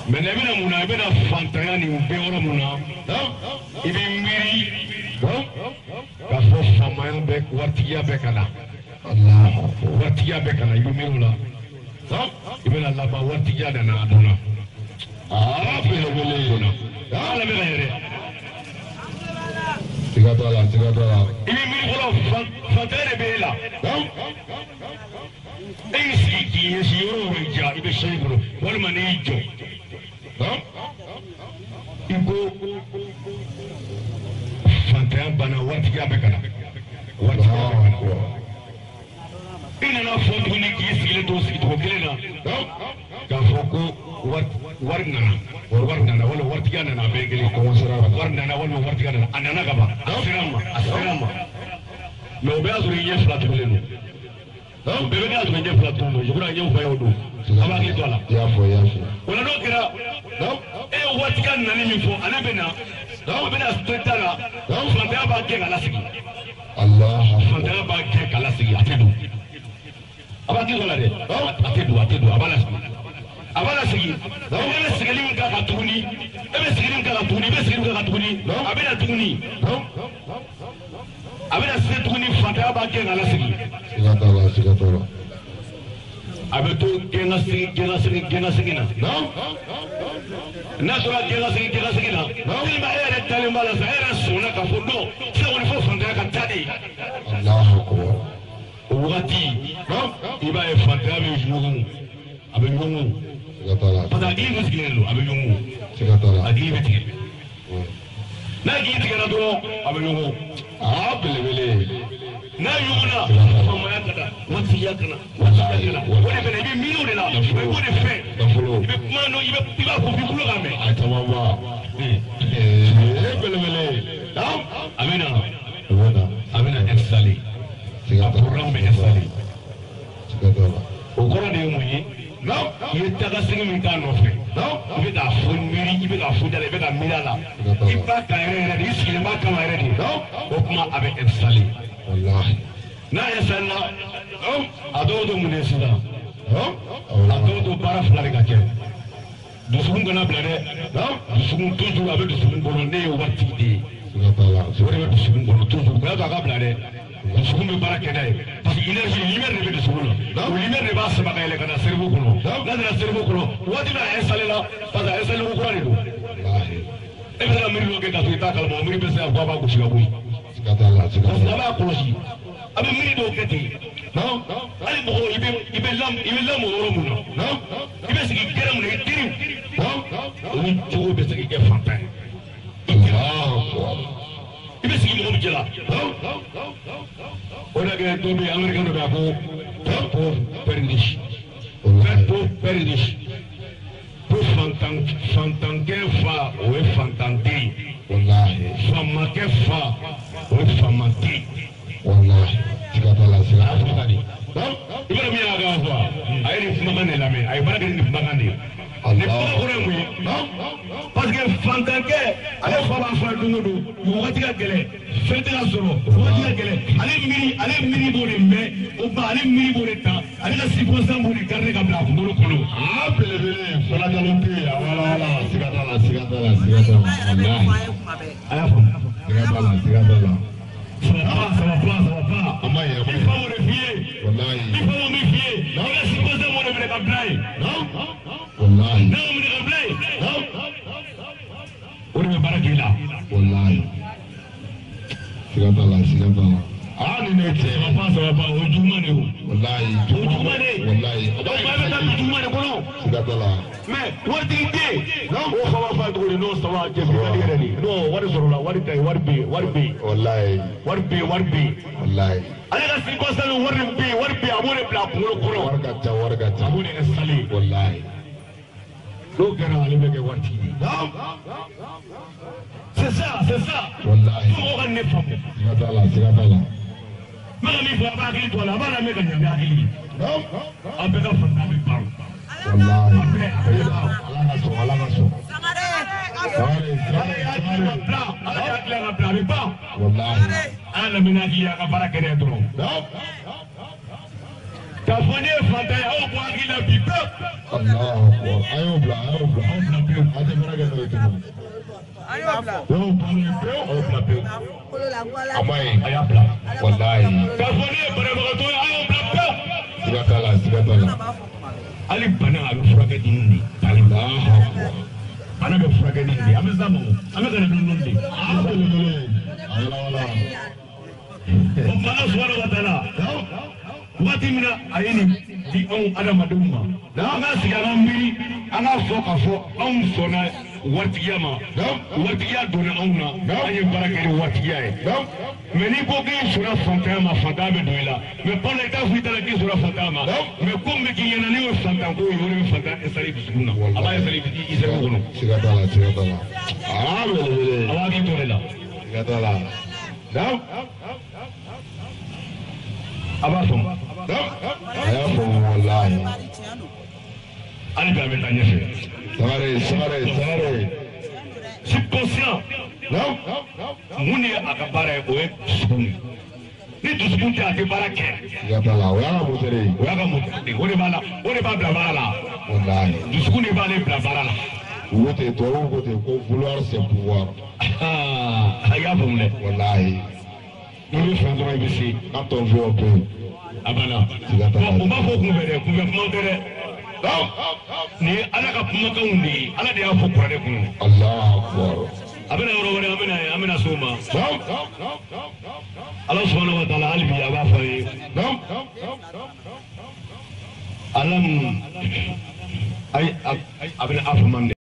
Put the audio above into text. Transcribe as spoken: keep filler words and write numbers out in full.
Mais ne bɛna mun na i bɛna fantanya nin bɛɛ yɔrɔ mun na i bɛ miiri k'a fɔ faamaya bɛ waritigiya bɛ ka na waritigiya bɛ ka na i bɛ miiri o la i bɛna laban waritigiya nana a donna aa belebele donna aa lamɛn ka yɛrɛ siga t'a la siga t'a la i bɛ miiri fɔlɔ fantanya de bɛ e la e y'i sigi k'i ɲɛsin yɔrɔ bɛ ja i bɛ sɛn kɔnɔ walima n'i jɔ i ko fantanya banna waritigiya bɛ ka na waritigiya bɛ ka na i nana fɔ tuguni k'i sigilen to sigicogo kelen na k'a fɔ ko wari nana wari nana walima waritigiya nana a bɛɛ kelen wari nana walima waritigiya nana a nana ka ban a sera n ma a sera n ma mais o bɛɛ y'a sɔrɔ i ɲɛ fila tugulen don o bɛɛ bɛ k'a sɔrɔ i ɲɛ fila tugulen don je crois ɲɛ fila y'o don a b'a hakili to a la o la n'o kɛra e ye waritigiya nani min fɔ ale bɛ na o bɛna to ta la fantanya b'a gɛn ka lasigi fantanya b'a gɛn ka lasigi a tɛ don a b'a hakili to a la dɛ a tɛ don a tɛ don a b'a lasigi a b'a lasigi e bɛ sigili min k'a kan tuguni e bɛ sigili min k'a kan tuguni i bɛ sigili min k'a kan tuguni a bɛ na tuguni a bɛ na se tuguni fantanya b'a gɛn ka lasigi a bɛ to gɛn ka sigi gɛn ka sigi gɛn ka sigi na n'a sɔrɔ gɛn ka sigi gɛn ka sigi na tellement e yɛrɛ dalen b'a la sa e yɛrɛ sɔnna k'a fɔ non sisan kɔni fo fantanya ka taa de o wagati i b'a ye fantanya bɛ ɲɔgɔn a bɛ ɲɔgɔn parce que a gili bɛ sigilen don a bɛ ɲɔgɔn a gili bɛ tigɛ n'a gili tigɛra dɔrɔn a bɛ ɲɔgɔn aa belebele n'a ɲɔgɔnna faamaya ka na waritigiya ka na waritigiya ka na o de fana i bɛ miiri o de la i b'o de fɛ i bɛ kuma dɔn i bɛ i b'a fɔ k'i tulo k'a mɛn a caman ba ee belebele a bɛ na a bɛ na installer a programme bɛ installer o kɔrɔ de ye mun ye i ye taga segi min k'a nɔfɛ i bɛ k'a fɔ miiri i bɛ k'a fɔ da la i bɛ ka miiri a la i b'a kan yɛrɛ yɛrɛ de i sigilen b'a kama yɛrɛ de o kuma a bɛ installer n'a installer la a dɔw to mun de sisan a dɔw to baara fila de ka kɛ dusukun kana bila dɛ dusukun toujours a bɛ dusukun kɔnɔ ne ye waritigi de ye o de bɛ dusukun kɔnɔ toujours o y'a to a ka bila dɛ dusukun bɛ baara kɛ n'a ye parce que énergie lumière de bɛ dusukun na o lumière de b'a sama ka yɛlɛ ka na cerveau kɔnɔ n'a nana cerveau kɔnɔ waati bɛ a installer la parce que a installer ko kura de don e bɛ se ka miiri dɔ kɛ k'a sɔrɔ i t'a kalama o miiri bɛ se ka bɔ a b'a gosi ka bɔ yen parce que a b'a kɔlɔsi a bɛ miiri dɔw kɛ ten hali mɔgɔ i bɛ i bɛ lam i bɛ lamɔ yɔrɔ mun na i bɛ sigi gɛrɛ mun na i teri olu cogo bɛ se k'i kɛ fantan ye i bɛ sigi mɔgɔ min cɛla o de kɛ dɔ bɛ yen américain dɔ bɛ yen a ko père pauvre père riche père pauvre père riche ko fantan fantankɛ fa o ye fantanten ye famakɛ fa o ye famaten siga t'a la siga t'a la i b'a min y'a kan fɔ a ye nin kumakan de lamɛn a ye baara kɛ nin kumakan de ye nin kumakan kɔrɔ ye mun ye parce que fantankɛ ale fa b'a fɔ don o don wagati ka gɛlɛn fɛn tɛ ka sɔrɔ wagati ka gɛlɛn ale miiri ale miiri b'o de mɛn o ba ale miiri b'o de ta ale ka circonstance b'o de garder ka bila a kunkolo kɔnɔ aa belebele fɔlɔkɛlaw tɛ yen a wala wala siga t'a la siga t'a la siga t'a la a y'a faamu siga t'a la siga t'a la. Ça va pas, ça va pas, ça va pas. Il faut me fier. Il faut me fier. Il a supposé mon de la blague. Non? Non, mon de la blague. Non? On ne veut pas qu'il a. Wallahi. C'est comme ça là, c'est comme ça là. Ah, non, ça va pas, ça va pas. On joue mal. Wallahi. On joue mal. Wallahi. On va mettre un joue mal de boulot. C'est comme ça là. Mais, what did you do? Non? On va pas trouver non, ça va. Non, what is wrong? What is what be? What be? Wallahi. What be? What be? Wallahi. Ale ka circonstance wari be wari be a b'o de bila kunkolo kɔnɔ. Wari ka ca wari ka ca. A b'o de installer. Wallahi. N'o kɛra ale bɛ kɛ waritigi ye. C'est ça, c'est ça. Wallahi. Fo mɔgɔw ka ne faamu. Siga t'a la, siga t'a la. N bɛ ka min fɔ a b'a hakili to a la, a b'a lamɛn ka ɲɛ a bɛ hakili ye. A bɛɛ ka faamuya bɛ ban. Wallahi. A bɛɛ a bɛɛ ban. Ala ka sɔn, Ala ka sɔn. Ala y'a hakili ka bila, Ala y'a hakili ka bila a bɛ ban. Wallahi. Ala lamɛn hakili y'a ka baara kɛ dɔrɔn. K'a fɔ ne ye fantan ye aw bɔ hakili la bi pewu. Allahu Akbar. Ayo bila, ayo bila. Ayo bila pew. Ada mereka yang itu. Ayo bila. Yo bila pew, ayo bila pew. Amai, ayo bila. Wallahi. Kafoni beberapa tu ayo bila pew. Tiga kala, tiga kala. Ali bana alu furaga dindi. Allahu Akbar. Bana be furaga dindi. Ame zamu. Ame kana dindi. Ah, boleh boleh. Ayo lah. Allah subhanahu wa ta'ala. Wati mina ayini di on adamadumma. Da nga sigara mbiri ana fo ka fo on sona watiyama. Watiya dona onna ayi barakari watiya e. Mais ni ko ke sura fantama fantama do ila. Mais pour l'état fuita la ki sura fantama. Mais comme ki yana ni o fantan ko yo ni fantama esari bisuna. Aba esari bi isari ko no. Sigata la, sigata la. Ah, boleh boleh. Awa bi torela. Sigata la. Dah. Abasom. Ayo wallahi. Ali ba me tanya se. Sare, sare, sare. Je suis conscient. Non? Muni akabara o e sukuni. Ni dusukun ti ate barake. Sigata la, o yaga mutere. O yaga mutere. O de bala, o de ba bla bala. Wallahi. Dusukun ni ba le bla bala. Wote to wote ko vouloir c'est pouvoir. Ah, aya bomle. Wallahi. Nous faisons ici. Quand on veut on peut. Abana. On va faut qu'on verre, qu'on verre monter. Ni ala ka kuma ka undi, ala de ya fo kurade kunu. Allahu Akbar. Abana yoro wala amina amina suma. Allah subhanahu wa ta'ala albi aba fa yi. Alam ay abana afman